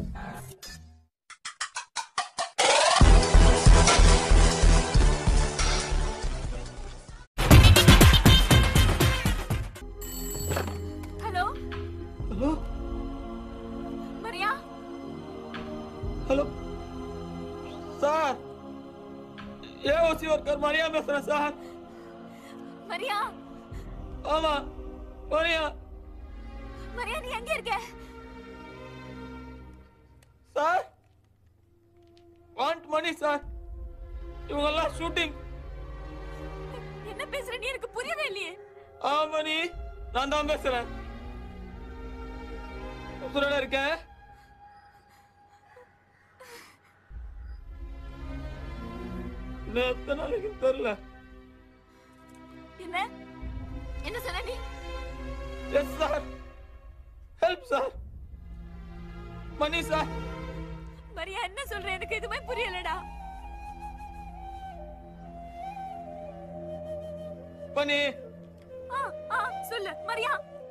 Hello hello Maria. Hello sir, AOC worker Maria பேசுறேன் சார். Maria. ஆமா மரியா. மரியா நீ எங்க இருக்க? Sir want money sir. இவங்கெல்லாம் ஷூட்டிங். என்ன பேசுற நீ? எனக்கு புரியவே இல்லையே. மணி நான் தான் பேசுறேன். உசுரோட இருக்கேன். எத்தனை நாளைக்கு தெரியல. என்ன என்ன சொன்ன நீ? Yes sir. Help sir. Money sir. Maria என்ன சொல்ற? எனக்கு எதுவுமே புரியலடா. மணி. சொல்லு மரியா.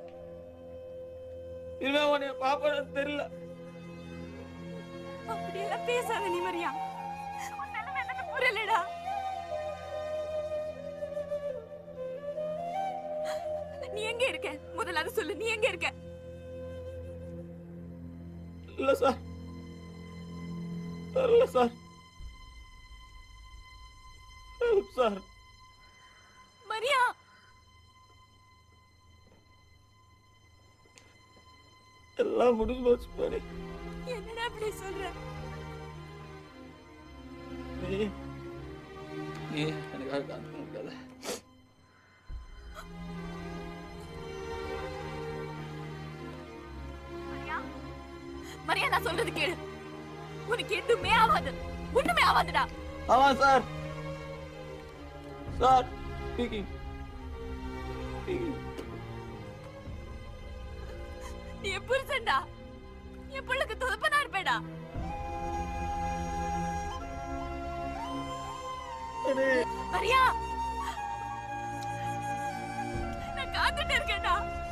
இனிமே உன்னை பாப்பது தெரியல. அப்படியெல்லாம் பேசாத நீ மரியா. உன் நிலைமை எனக்கு புரியலடா. நீ எங்க இருக்க? முதல்ல அதை சொல்லு. நீ எங்க இருக்க? இல்ல சார், தெரியல சார். Help sir. மரியா. எல்லாம் முடிஞ்சு போச்சு மணி. என்னடா அப்படி சொல்ற? நீ எனக்காக காத்துக்க முடியாத. மரியா நான் சொல்றது கேளு. உனக்கு எதுவுமே ஆகாது. ஒண்ணுமே ஆகாதுடா. ஆமா சார். Sir speaking. நீ புருஷன்டா. என் பிள்ளைக்கு துதப்பனா இருப்பேடா. மரியா நான் காத்துட்டு இருக்கேன்டா.